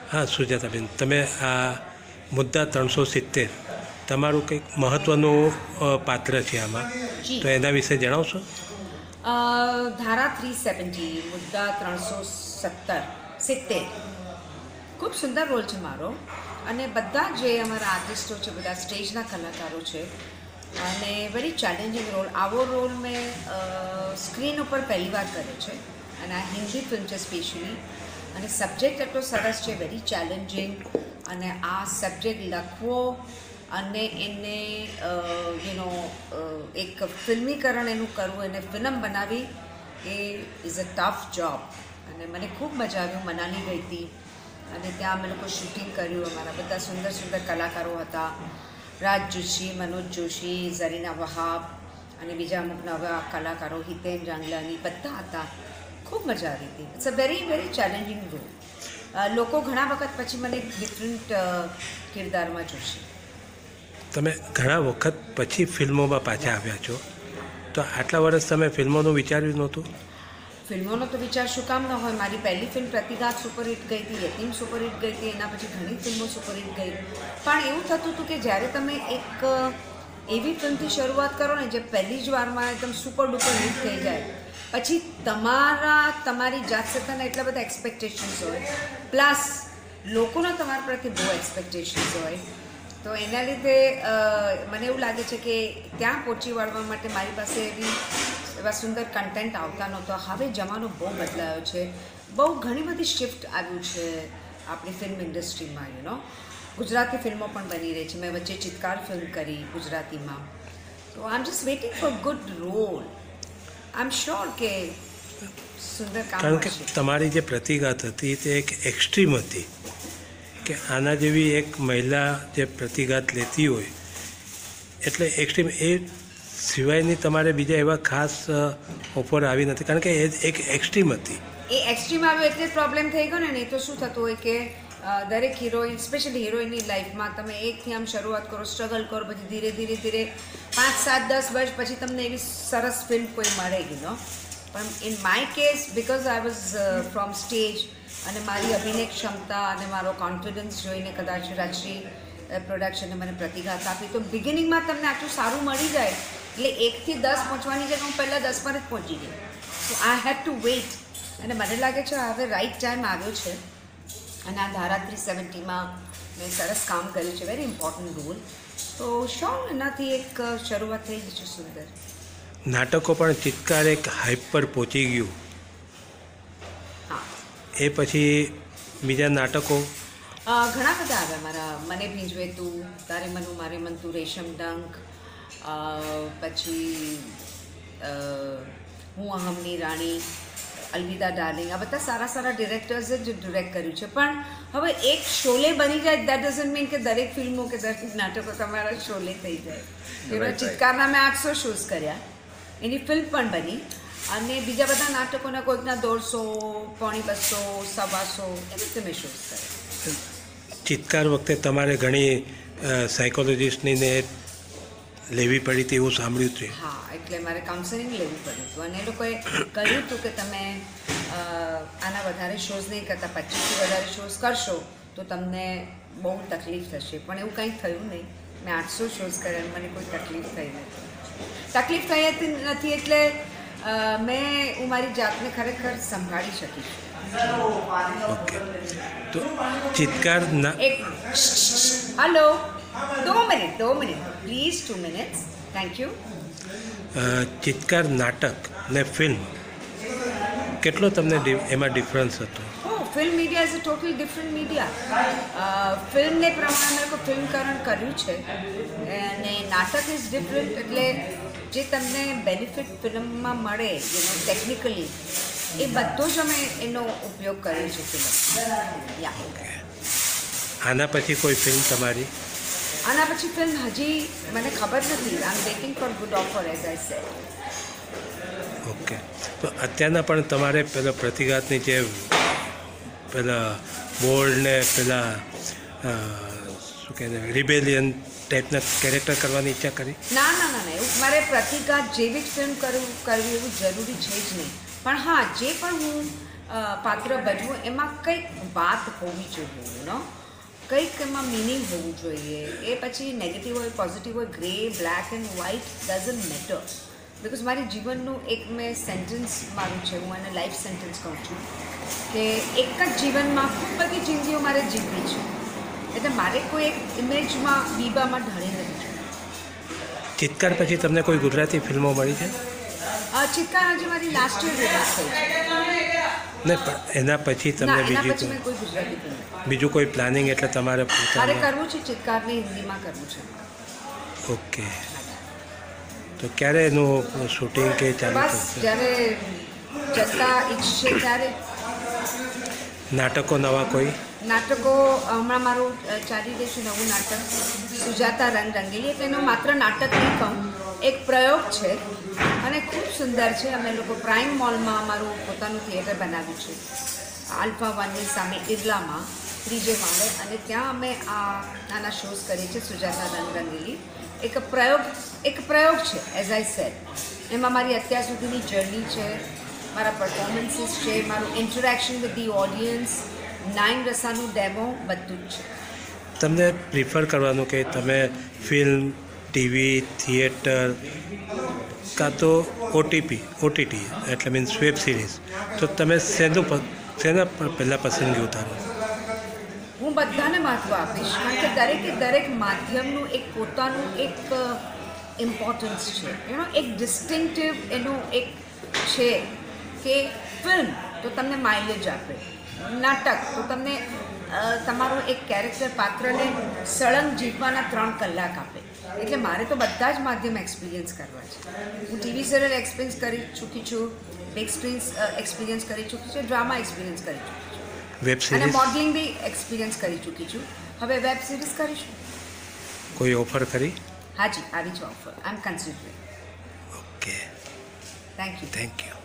હા સુજાતાબેન, તમે આ મુદ્દા 370 તમારું કંઈક મહત્ત્વનું પાત્ર છે આમાં, તો એના વિશે જણાવશો? ધારા 370 મુદ્દા 370 ખૂબ સુંદર રોલ છે મારો. અને બધા જે અમારા આર્ટિસ્ટો છે, બધા સ્ટેજના કલાકારો છે, અને વેરી ચેલેન્જિંગ રોલ. આવો રોલ મેં સ્ક્રીન ઉપર પહેલી વાર કર્યો છે, અને આ હિન્દી ફિલ્મ છે સ્પેશિયલી. અને સબ્જેક્ટ એટલો સરસ છે, વેરી ચેલેન્જિંગ. અને આ સબ્જેક્ટ લખવો અને એને એક ફિલ્મીકરણ એનું કરવું, એને ફિલ્મ બનાવી, એ ઇઝ અ ટફ જોબ. અને મને ખૂબ મજા આવ્યું. મનાલી ગઈ હતી અને ત્યાં અમે લોકો શૂટિંગ કર્યું. અમારા બધા સુંદર સુંદર કલાકારો હતા. રાજ જોશી, મનોજ જોશી, ઝરીના વહાબ અને બીજા અમુક નવા કલાકારો, હિતેન જાંગલાની, બધા હતા. ખૂબ મજા આવી હતી. It's a very very challenging role. લોકો ઘણા વખત પછી મને એક ડિફરન્ટ કિરદારમાં જોશે. તમે ઘણા વખત પછી ફિલ્મોમાં પાછા આવ્યા છો, તો આટલા વર્ષ તમે ફિલ્મોનું વિચાર્યું નહોતું? ફિલ્મોનો તો વિચાર શું કામ ન હોય. મારી પહેલી ફિલ્મ પ્રતિઘાત સુપરહિટ ગઈ હતી, યતીમ સુપરહિટ ગઈ હતી, એના પછી ઘણી ફિલ્મો સુપરહિટ ગઈ. પણ એવું થતું હતું કે જ્યારે તમે એક એવી ફિલ્મથી શરૂઆત કરો ને જે પહેલી જ વારમાં એકદમ સુપર ડુપર હિટ થઈ જાય, પછી તમારી જાત સાથેના એટલા બધા એક્સપેક્ટેશન્સ હોય, પ્લસ લોકોના તમારા પ્રત્યે બહુ એક્સપેક્ટેશન્સ હોય, તો એના લીધે મને એવું લાગે છે કે ત્યાં પહોંચી વળવા માટે મારી પાસે એવા સુંદર કન્ટેન્ટ આવતા નહોતો. હવે જમાનો બહુ બદલાયો છે, બહુ ઘણી બધી શિફ્ટ આવ્યું છે આપણી ફિલ્મ ઇન્ડસ્ટ્રીમાં. ગુજરાતી ફિલ્મો પણ બની રહી છે. મેં વચ્ચે ચિત્કાર ફિલ્મ કરી ગુજરાતીમાં. તો I am just waiting for good role. I am sure કે સુંદર કામ. કારણ કે તમારી જે પ્રતિઘાત હતી તે એક એક્સ્ટ્રીમ હતી, કે આના જેવી એક મહિલા જે પ્રતિઘાત લેતી હોય એટલે એક્સ્ટ્રીમ. એ સિવાયની તમારે બીજા એવા ખાસ ઓફર આવી નથી, કારણ કે એ એક એક્સ્ટ્રીમ હતી. એ એક્સ્ટ્રીમ આવ્યો એટલે જ પ્રોબ્લેમ થઈ ગયો ને. તો શું થતું હોય કે દરેક હિરોઈન, સ્પેશિયલી હિરોઈનની લાઈફમાં તમે એકથી આમ શરૂઆત કરો, સ્ટ્રગલ કરો, પછી ધીરે ધીરે ધીરે 5, 7, 10 વર્ષ પછી તમને એવી સરસ ફિલ્મ કોઈ મળે ગઈ. પણ in my case, because I was from stage, અને મારી અભિનય ક્ષમતા અને મારો કોન્ફિડન્સ જોઈને કદાચ રાજશ્રી પ્રોડક્શને મને પ્રતિઘાત આપી. તો બિગિનિંગમાં તમને આટલું સારું મળી જાય એટલે 1 થી 10 પહોંચવાની જગ્યાએ હું પહેલાં 10 પર જ પહોંચી ગઈ. તો આઈ હેવ ટુ વેઇટ. અને મને લાગે છે હવે રાઈટ ટાઈમ આવ્યો છે. અને આ ધારા 370માં મેં સરસ કામ કર્યું છે, વેરી ઇમ્પોર્ટન્ટ રોલ. તો શ્યોર એનાથી એક શરૂઆત થઈ ગઈ છે સુંદર. નાટકો પણ ચિત્કાર એક હાઈપ પર પહોંચી ગયું. હા, એ પછી બીજા નાટકો ઘણા બધા આવ્યા મારા. મને ભીંજવે તું, તારે મનું મારે મન તું, રેશમ ડંક, પછી હું અહમની રાણી, અલવિદા ડાર્લિંગ. આ બધા સારા સારા ડિરેક્ટર્સે જ ડિરેક્ટ કર્યું છે. પણ હવે એક શોલે બની જાય, દેટ ડઝન્ટ મીન કે દરેક ફિલ્મો કે દરેક નાટકો તમારા શોલે થઈ જાય. ચિત્કારના મેં 800 શોઝ કર્યા, એની ફિલ્મ પણ બની. અને બીજા બધા નાટકોના કોઈકના 150, 250, 125 એ રીતે મેં શોઝ કર્યા. ચિત્કાર વખતે તમારે ઘણી સાયકોલોજીસ્ટની ને લેવી પડી હતી એવું સાંભળ્યું છે. હા, એટલે મારે કાઉન્સેલિંગ લેવું પડ્યું હતું. અને એ લોકોએ કહ્યું હતું કે તમે આના વધારે શોઝ નહીં કરતા, 25થી વધારે શોઝ કરશો તો તમને બહુ તકલીફ થશે. પણ એવું કંઈ થયું નહીં. મેં 800 શોઝ કર્યા, મને કોઈ તકલીફ થઈ નથી. તકલીફ થઈ નથી એટલે હું મારી જાતને ખરેખર સંભાળી શકી છું. ઓકે, તો Chitkar hello, 2 minute please, 2 minutes. Thank you. Chitkar નાટક ને ફિલ્મ કેટલો તમને એમાં ડિફરન્સ હતો? Film media is a totally different media. ફિલ્મને પ્રમાણે મેં ફિલ્મકરણ કર્યું છે, અને નાટક ઇઝ ડિફરન્ટ. એટલે જે તમને બેનિફિટ ફિલ્મમાં મળે ટેકનિકલી, એ બધો જ અમે એનો ઉપયોગ કર્યો છે ફિલ્મ. આના પછી કોઈ ફિલ્મ તમારી? આના પછી ફિલ્મ હજી મને ખબર નથી. I am waiting for good offer, as I said. Okay, તો અત્યારના પણ તમારે પેલા પ્રતિઘાતની જે પેલા બોલ્ડ ને પેલા શું કહેવાય રિબેલિયન ટાઈપના કેરેક્ટર કરવાની ઈચ્છા કરી? ના, એવું મારે પ્રતિઘાત જેવી જ ફિલ્મ કરવી એવું જરૂરી છે જ નહીં. પણ હા, જે પણ હું પાત્ર ભજવું એમાં કંઈક વાત હોવી જોઈએ, કંઈક એમાં મિનિંગ હોવું જોઈએ. એ પછી નેગેટિવ હોય, પોઝિટિવ હોય, grey, black and white doesn't matter. Because મારી જીવનનું એક મેં સેન્ટેન્સ મારું છે, હું એને લાઈફ સેન્ટેન્સ કહું છું કે એક જ જીવનમાં ખૂબ બધી જિંદગીઓ મારે જીવવી છે, એટલે મારે કોઈ એક ઇમેજમાં બીબામાં ઢળી નથી જોઈએ. ચિત્કાર પછી તમને કોઈ ગુજરાતી ફિલ્મો મળી છે? ચિત્કાર આજે મારી લાસ્ટ યર રિલીઝ થઈ છે. ને પણ એના પછી તમને મેં કોઈ ગુજરાતી ફિલ્મ બીજું કોઈ પ્લાનિંગ, એટલે તમારે મારે કરવું છે ચિત્કારને હિન્દીમાં કરવું છે. ઓકે, તો ક્યારે એનું શૂટિંગ કે ચાલુ બસ જ્યારે જતા ઈચ્છે ત્યારે. નાટકો નવા કોઈ? નાટકો હમણાં મારું ચાલી રહ્યું છે નવું નાટક સુજાતા રંગ રંગીલી. એટલે એનું માત્ર નાટક નહીં કહું, એક પ્રયોગ છે અને ખૂબ સુંદર છે. અમે લોકો પ્રાઇમ મોલમાં અમારું પોતાનું થિયેટર બનાવ્યું છે, આલ્ફા વનની સામે ઇરલામાં 3 માળે, અને ત્યાં અમે આ નાના શોઝ કરીએ છીએ. સુજાતા રંગ રંગીલી એક પ્રયોગ છે, એઝ આઈ સેડ. એમાં મારી અત્યાર સુધીની જર્ની છે, મારા પરફોર્મન્સીસ છે, મારું ઇન્ટરેક્શન વિથ ધી ઓડિયન્સ, 9 રસાનું ડેમો, બધું જ છે. તમને પ્રિફર કરવાનું કે તમે ફિલ્મ, ટીવી, થિયેટર કાં તો ઓટીટી એટલે મીન્સ વેબ સિરીઝ, તો તમે શેના પર પહેલાં પસંદગી ઉતારો? હું બધાને મહત્ત્વ આપીશ, કારણ કે દરેક માધ્યમનું એક પોતાનું એક ઇમ્પોર્ટન્સ છે. એક ડિસ્ટિંક્ટિવ એનું એક છે કે ફિલ્મ તો તમને માઇલેજ આપે, નાટક તો તમને તમારું એક કેરેક્ટર પાત્રને સળંગ જીવવાના 3 કલાક આપે. એટલે મારે તો બધા જ માધ્યમ એક્સપિરિયન્સ કરવા છે. હું ટીવી સિરિયલ એક્સપિરિયન્સ કરી ચૂકી છું, બિગ સ્ક્રીન એક્સપિરિયન્સ કરી ચૂકી છું, ડ્રામા એક્સપિરિયન્સ કરી ચૂકી છું, વેબ અને સિરીઝ મોડલિંગ બી એક્સપિરિયન્સ કરી ચૂકી છું. હવે વેબ સિરીઝ કરીશું. કોઈ ઓફર કરી? હાજી, આવી છે offer. I am considering. Okay, thank you.